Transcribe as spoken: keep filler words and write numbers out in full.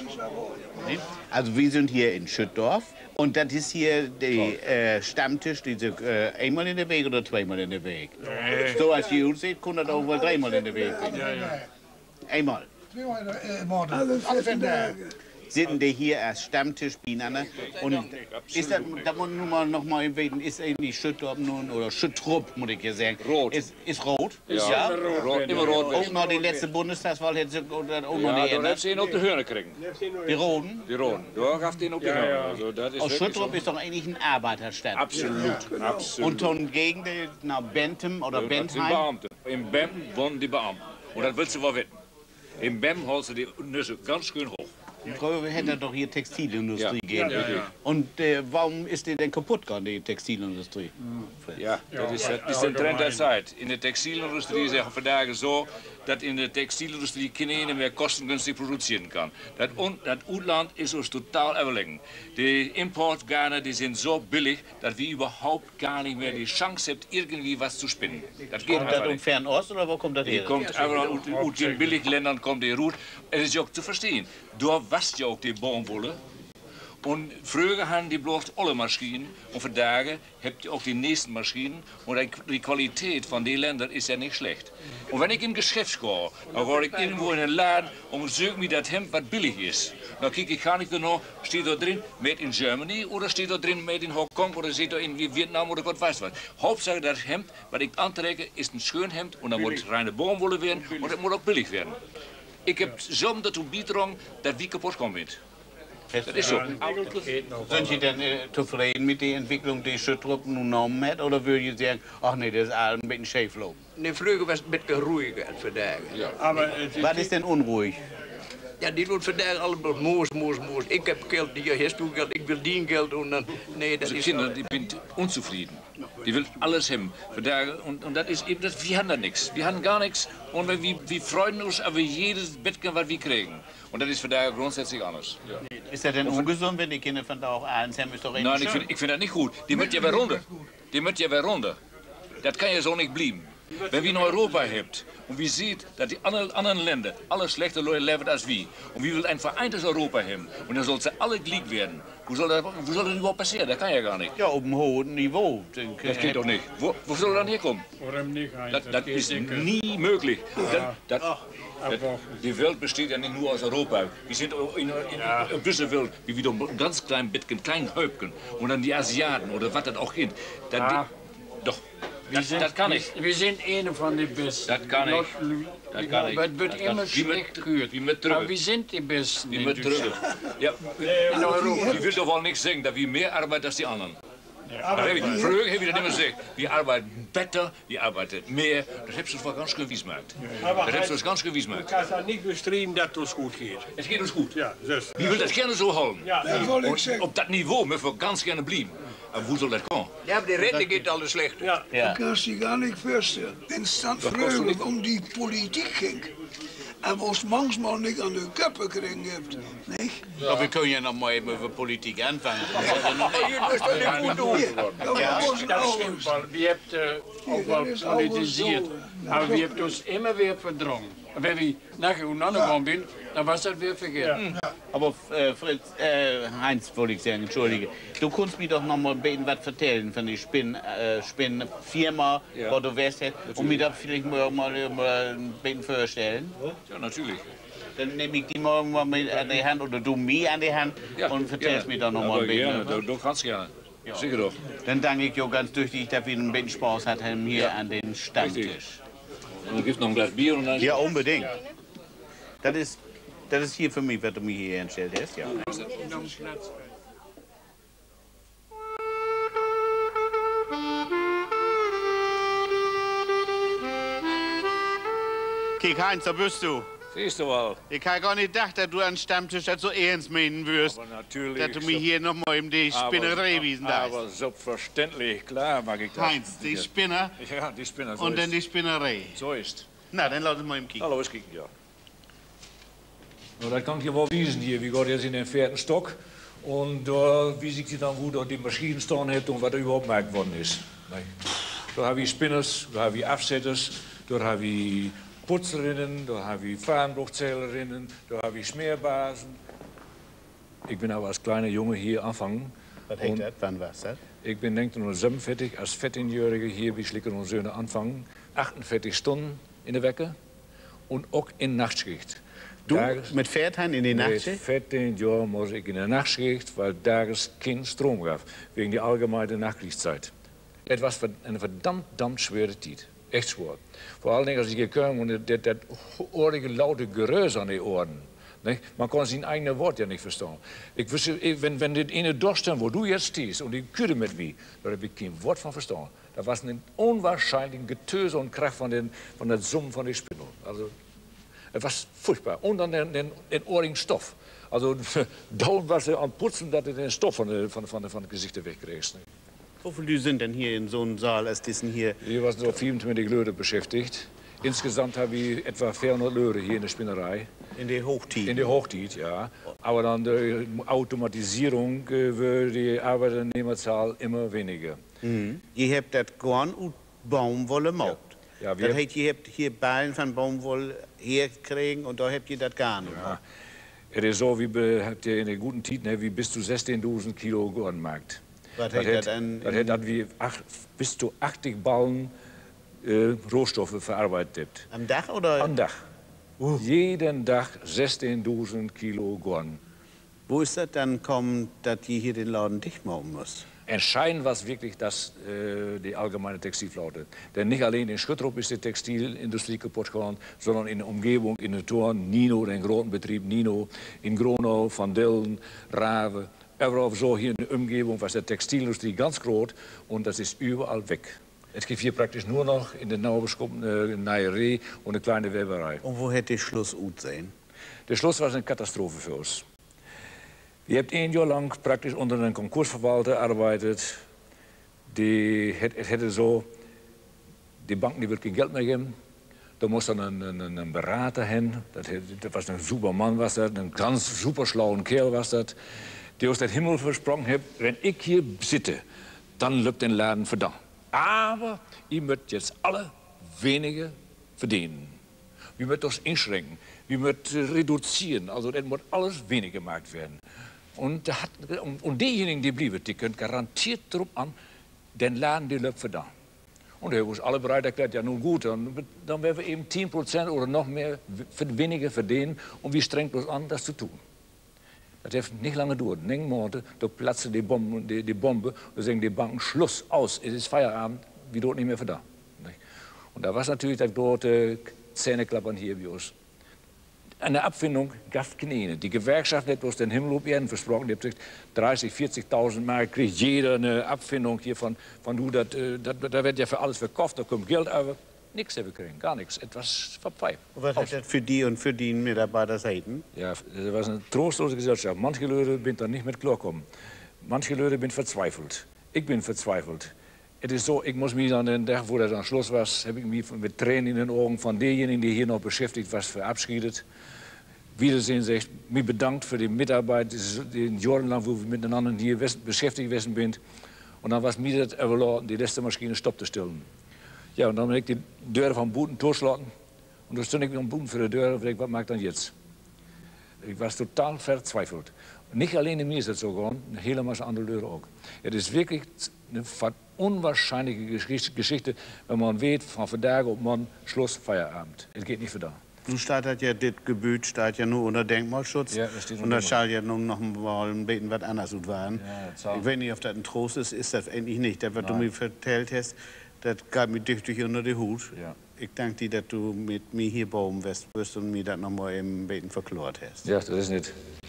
Also wir sind hier in Schüttdorf und das ist hier der äh, Stammtisch, diese äh, einmal in der Weg oder zweimal in der Weg. Nee. So als ihr seht, kann das auch wohl dreimal in der Weg sein. Ja, ja. Einmal. Alle fünf Tage. Sind die hier als Stammtisch beieinander. Und ist das, da muss man noch mal erwähnen, ist eigentlich Schüttdorf nun, oder Schüttrup, muss ich hier sagen. Rot. Ist, ist rot? Ja, ja. Rot. Rot. Immer rot. Auch noch die letzte Bundestagswahl hätte sie auch noch ja, nicht da hätte sie ihn auf die Hörner kriegen. Die Roten? Die Roten. Du hast den auf die ja, Hörner. ja. Also, das ist Aus Schüttrup ist doch eigentlich ein Arbeiterstadt. Absolut. Ja, genau. Absolut. Und von Gegend nach Bentham oder ja, Bentheim? Beamte. In Bem wohnen die Beamten. Und das willst du wohl wissen. In Bem holst du die Nüsse ganz schön hoch. Früher hätte doch hier Textilindustrie ja. gehen. Ja, ja, ja. Und äh, warum ist die denn kaputt gegangen, die Textilindustrie? Ja, das ist, das ist der Trend der Zeit. In der Textilindustrie ist es vandaag so, dass in der Textilindustrie keine mehr kostengünstig produzieren kann. Das, das Utland ist uns total überlegen. Die Importgarne, die sind so billig, dass wir überhaupt gar nicht mehr die Chance haben, irgendwie was zu spinnen. Das geht kommt das um Fernost oder wo kommt das her? Die kommt einfach aus den Billigländern, kommt die Rut. Es ist ja auch zu verstehen. Dort wasst ja auch die Baumwolle. Und früher hatten die bloß alle Maschinen und vandaag habt ihr auch die nächsten Maschinen und die Qualität von den Ländern ist ja nicht schlecht. Und wenn ich im Geschäft gehe, dann gehe ich irgendwo in einen Laden und suche mir das Hemd, was billig ist. Dann kicke ich, kann ich da noch, steht da drin, made in Germany oder steht da drin, made in Hongkong oder steht da in Vietnam oder Gott weiß was. Hauptsache das Hemd, was ich anträge, ist ein schön Hemd und dann muss reine Baumwolle werden und es muss auch billig werden. Ich habe so dazu beigetragen, dass wir kaputt kommen. Das ist so. Sind Sie denn äh, zufrieden mit der Entwicklung, die Schüttrup nun genommen hat? Oder würden Sie sagen, ach nee, das ist ein bisschen schief laufen? Nee, vroeger was het een beetje ruhiger vandaag. Ja. Aber, äh, was ist denn unruhig? Ja, die doen vandaag allemaal moos, moos, moos. Ik heb geld, die hast du geld, ik wil die geld und dann, nee, das also ist... Kinder, die sind unzufrieden. Die will alles haben. Und, und das ist eben, das, wir haben da nichts. Wir haben gar nichts. Und wir, wir freuen uns über jedes Bettchen, was wir kriegen. Und das ist für daher grundsätzlich anders. Ja. Ist das denn ungesund, wenn die Kinder von da auch eins haben? Ist doch Nein, ich finde ich find das nicht gut. Die müssen ja wieder runter. Die müssen ja wieder runter. Das kann ja so nicht bleiben. Wenn wir in Europa habt und wir sieht, dass die anderen, anderen Länder alle schlechter leben als wir und wir wollen ein vereintes Europa haben und dann soll sie alle gleich werden. Wo soll, das, wo soll das überhaupt passieren? Das kann ja gar nicht. Ja, auf einem hohen Niveau. Das geht doch nicht. Wo, wo soll das dann herkommen? Das, das ist nie möglich. Das, das, das, die Welt besteht ja nicht nur aus Europa. Wir sind in, in, in, in dieser Welt, wie wieder ein ganz klein bisschen, klein Häupchen und dann die Asiaten oder was das auch ist. Das, ja. Doch. Das, sind, das kann ich. Wir sind eine von den Besten. Das kann ich. Das kann ich. Es wird immer schlecht gehört. Aber wir sind die Besten. Wie mit drüber. Ja. In Europa. Ich will doch wohl nicht sagen, dass wir mehr arbeiten als die anderen. Aber früher habe ich das immer gesagt, wir arbeiten besser, wir arbeiten mehr. Das hast du uns ganz gewiss gemacht. Das hast du uns ganz gewiss gemacht. Du kannst auch nicht bestreiten, dass es uns gut geht. Es geht uns gut. Ja, dus. Wir will das gerne so halten. Ja, und auf dat Niveau müssen wir ganz gerne bleiben. Aber wo soll das kommen? Ja, aber die Rente geht alles schlecht. Ja. Ja. Du kannst dir gar nicht vorstellen, wenn es dann früher um die Politik ging. En was manchmal nicht an den Köpfen kriegen gibt, nicht? Ja. Wir können ja noch mal eben über Politik anfangen. Je moest dat niet goed doen. Ja, Das stimmt, weil wir haben auch mal politisiert. Aber wir haben uns immer wieder verdrängt. Wenn wir nachher gekommen sind, dann war das wieder vergessen. Ja. Aber äh, Fritz, äh, Heinz wollte ich sagen, entschuldige. Du kannst mir doch noch mal ein bisschen was erzählen von der Spinn, äh, Spinnfirma, ja. Wo du wärst, und mir das vielleicht mal, mal, mal ein bisschen vorstellen. Ja, natürlich. Dann nehme ich die morgen mal mit an die Hand oder du mir an die Hand ja, und erzählst mir doch noch mal ein bisschen. Gerne, du kannst gerne. Ja. Sicher doch. Dann danke ich dir ganz tüchtig, dass wir ein bisschen Spaß hatten hier ja. an den Stammtisch. Richtig. Und dann gibt es noch ein Glas Bier und dann... Ja, unbedingt. Das ist, das ist hier für mich, was du mir hier hinstellt hast. Ja. Kijk, Heinz, da bist du. Siehst du mal. Ich habe gar nicht gedacht, dass du an Stammtisch das so ernst meinen wirst. Aber natürlich. Dass du mir hier noch mal in die Spinnerei wiesen darfst. Aber selbstverständlich, klar mag ich das. Heinz, die Spinner. Ja, die Spinner. So und ist. dann die Spinnerei. So ist. Na, dann lass uns mal im Kicken. Hallo, eens kijken, ja. Nou, dat kan ik je wel wijzen hier. We gaan jetzt in den vierten Stock. Und da wijs ik je dan hoe dat die Maschinen staan heeft en wat er überhaupt gemaakt worden is. Nee. Da hebben we spinners, da hebben we afzetters, da hebben we putzerinnen, da hebben we vaanbrochtzählerinnen, da hebben we smeerbazen. Ich bin aber als kleiner Junge hier angefangen. Was heet dat? Wann was dat? Ich bin negenzehnhonderdsiebenundvierzig als veertienjährige hier bei Schlicker und Söhne angefangen. achtundvierzig Stunden in der Woche und auch in Nachtschicht. Du, Dages, mit vierzehn in die mit Nachtschicht? vierzehn Jahren muss ich in der Nachtschicht, weil dagens kein Strom gab, wegen der allgemeinen Nachkriegszeit. Es war eine verdammt, verdammt schwere Zeit. Echt schwer. Vor allen Dingen, als ich gekommen bin und das, das ohrige, laute Gerös an den Ohren. Nicht? Man kann sein eigenes Wort ja nicht verstehen. Ich wüsste, wenn, wenn das eine durchstand, wo du jetzt stehst und ich küre mit mir, da habe ich kein Wort von verstanden. Da war es ein unwahrscheinliches Getöse und Krach von, den, von der Summe von den Spindel. Also, es war furchtbar. Und dann den, den, den ohrigen Stoff. Also, dauernd war sie am Putzen, dass du den Stoff von den von, von, von Gesichtern wegkriegst. Wie viele sind denn hier in so einem Saal als diesen hier? Hier waren so vierundzwanzig Leute beschäftigt. Insgesamt habe ich etwa vierhundert Leute hier in der Spinnerei. In der Hochzeit? In der Hochzeit, ja. Aber dann die Automatisierung äh, wird die Arbeitnehmerzahl immer weniger. Mhm. Ihr habt das Garn und Baumwolle gemacht. Ja. Ja, das wir, heißt, ihr habt hier Ballen von Baumwolle hergekriegt und da habt ihr das Garn gemacht. ja. Es ist so, wie be- habt ihr in der guten Zeit, ne, wie bis zu sechzehntausend Kilo Garn gemacht. Was Das heißt das hat, dann? das hat dann wie acht, bis zu achtzig Ballen äh, Rohstoffe verarbeitet. Am Dach oder? Am Dach. Jeden Tag sechzehntausend Kilo Garn. Wo ist das dann gekommen, dass ihr hier den Laden dicht machen müsst? Entscheidend war es wirklich, dass äh, die allgemeine Textilflotte. Denn nicht allein in Schüttrup ist die Textilindustrie kaputt gegangen, sondern in der Umgebung, in den Toren, Nino, den großen Betrieb Nino, in Gronau, Van Dillen, Raven. Überall so hier in der Umgebung war die Textilindustrie ganz groß und das ist überall weg. Es gibt hier praktisch nur noch in der Naubeschkup eine Näherei und eine kleine Weberei. Und wo hätte ich Schluss sein? Der Schluss war eine Katastrophe für uns. Wir haben ein Jahr lang praktisch unter einem Konkursverwalter gearbeitet. Die het, hätte so, die Banken die wird kein Geld mehr geben. Da muss dann ein, ein, ein Berater hin. Das, das war ein super Mann, was das, ein ganz super schlauer Kerl was das. Die aus dem Himmel versprochen hat, wenn ich hier sitze, dann läuft den Laden verdammt. Aber ihr müsst jetzt alle weniger verdienen. Wir müssen das einschränken, wir müssen reduzieren, also dann muss alles weniger gemacht werden. Und, hat, und diejenigen, die bleiben, die können garantiert darauf an, den Laden, die läuft verdammt. Und da haben wir alle bereit erklärt, ja nun gut, dann, dann werden wir eben zehn Prozent oder noch mehr weniger verdienen und wir strengen uns an, das zu tun. Das heeft nicht lange gedauert. Neun Monate, da platzte die Bombe, die, die Bombe, da sagen die Banken, Schluss, aus, es ist Feierabend, wir dort nicht mehr verdammt. Und da war es natürlich das große Zähneklappern hier bei uns. Eine Abfindung gab es keine. Die Gewerkschaft hat bloß den Himmel auf Erden versprochen. Die hat gesagt, dreißig, vierzigtausend Mark kriegt jeder eine Abfindung hier von, von du, da wird ja für alles verkauft, da kommt Geld, aber nichts haben wir gekriegt, gar nichts, etwas verpfeift. Und was hat das für die und für die Mitarbeiter seiten? Ja, das war eine trostlose Gesellschaft. Manche Leute sind da nicht mit klarkommen. Manche Leute sind verzweifelt. Ich bin verzweifelt. Es ist so, ich muss mich an den Tag, wo das dann Schluss war, habe ich mich mit Tränen in den Augen von denjenigen, die hier noch beschäftigt waren, verabschiedet. Wiedersehen, sagt, mich bedankt für die Mitarbeit, den Jahren lang, wo wir miteinander hier beschäftigt gewesen sind. Und dann war es mir das überlassen, die letzte Maschine stoppzustellen. Ja, und dann habe ich die Deur vom Boden durchschlagen. Und dann stand ich am Boden für die Deur und dachte, was mache ich dann jetzt? Ich war total verzweifelt. Und nicht allein in mir ist das so gegangen, eine hele Masse andere Leute auch. Es ist wirklich eine unwahrscheinliche Geschichte, wenn man weiß, von Vertag auf morgen Schluss, Feierabend. Es geht nicht für da. Nun steht ja, das Gebiet steht ja nur unter Denkmalschutz. Ja, das steht unter und da soll ja nun noch mal ein bisschen was anderes werden. Ja, ich weiß nicht, ob das ein Trost ist, ist das eigentlich nicht. Das, was Nein. du mir erzählt hast, das gab mir tüchtig unter den Hut. Ja. Ich danke dir, dass du mit mir hier bauen wirst und mir das noch mal ein bisschen verklärt hast. Ja, das ist nicht.